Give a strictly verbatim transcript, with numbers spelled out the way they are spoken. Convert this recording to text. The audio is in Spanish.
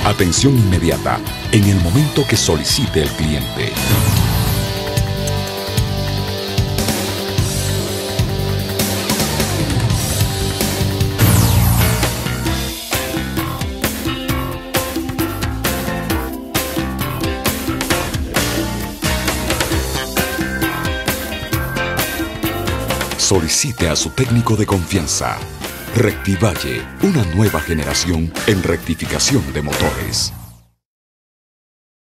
Atención inmediata en el momento que solicite el cliente. Solicite a su técnico de confianza. Rectivalle, una nueva generación en rectificación de motores.